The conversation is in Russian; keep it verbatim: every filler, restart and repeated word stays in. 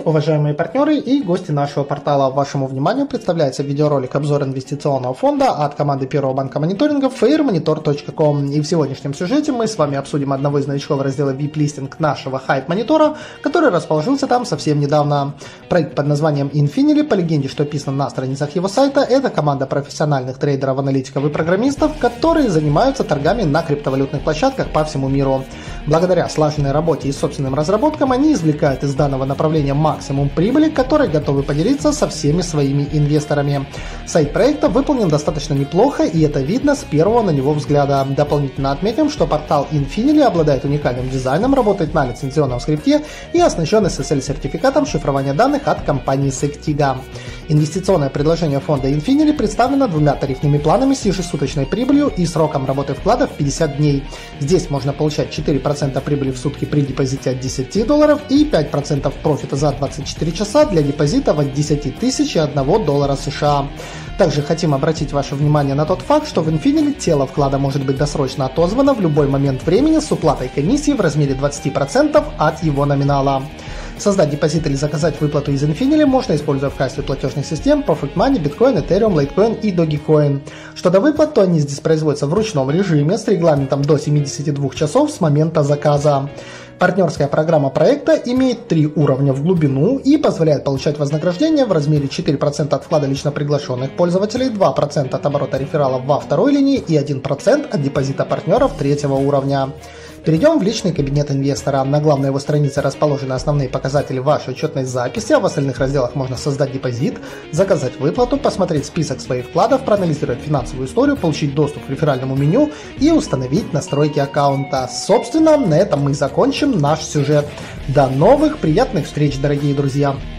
уважаемые партнеры и гости нашего портала. Вашему вниманию представляется видеоролик обзор инвестиционного фонда от команды Первого банка мониторинга фейрмонитор точка ком. И в сегодняшнем сюжете мы с вами обсудим одного из новичков раздела ви ай пи-листинг нашего хайп-монитора, который расположился там совсем недавно. Проект под названием Infinity, по легенде, что описано на страницах его сайта, это команда профессиональных трейдеров, аналитиков и программистов, которые занимаются торгами на криптовалютных площадках по всему миру. Благодаря слаженной работе и собственным разработкам они извлекают из данного направления максимум прибыли, которой готовы поделиться со всеми своими инвесторами. Сайт проекта выполнен достаточно неплохо, и это видно с первого на него взгляда. Дополнительно отметим, что портал Infinity обладает уникальным дизайном, работает на лицензионном скрипте и оснащен эс эс эль-сертификатом шифрования данных от компании Sectiga. Инвестиционное предложение фонда Infinity представлено двумя тарифными планами с ежесуточной прибылью и сроком работы вклада в пятьдесят дней. Здесь можно получать четыре процента прибыли в сутки при депозите от десяти долларов и пять процентов профита за двадцать четыре часа для депозитов от десяти тысяч и одного доллара США. Также хотим обратить ваше внимание на тот факт, что в Infinity тело вклада может быть досрочно отозвано в любой момент времени с уплатой комиссии в размере двадцати процентов от его номинала. Создать депозит или заказать выплату из Infinity можно, используя в качестве платежных систем Perfect Money, Bitcoin, Ethereum, Litecoin и Dogecoin. Что до выплат, то они здесь производятся в ручном режиме с регламентом до семидесяти двух часов с момента заказа. Партнерская программа проекта имеет три уровня в глубину и позволяет получать вознаграждение в размере четыре процента от вклада лично приглашенных пользователей, два процента от оборота рефералов во второй линии и один процент от депозита партнеров третьего уровня. Перейдем в личный кабинет инвестора. На главной его странице расположены основные показатели вашей учетной записи, а в остальных разделах можно создать депозит, заказать выплату, посмотреть список своих вкладов, проанализировать финансовую историю, получить доступ к реферальному меню и установить настройки аккаунта. Собственно, на этом мы закончим наш сюжет. До новых приятных встреч, дорогие друзья!